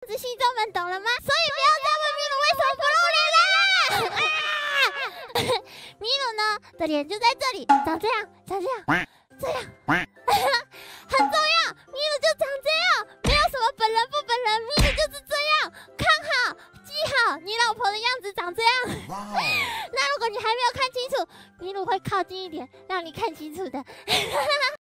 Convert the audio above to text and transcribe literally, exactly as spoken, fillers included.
子信众们懂了吗？所以不要再问米鲁为什么不露脸了。啊、米鲁呢的脸就在这里，长这样，长这样，这样，很重要。米鲁就长这样，没有什么本人不本人，米鲁就是这样。看好，记好，你老婆的样子长这样。那如果你还没有看清楚，米鲁会靠近一点，让你看清楚的。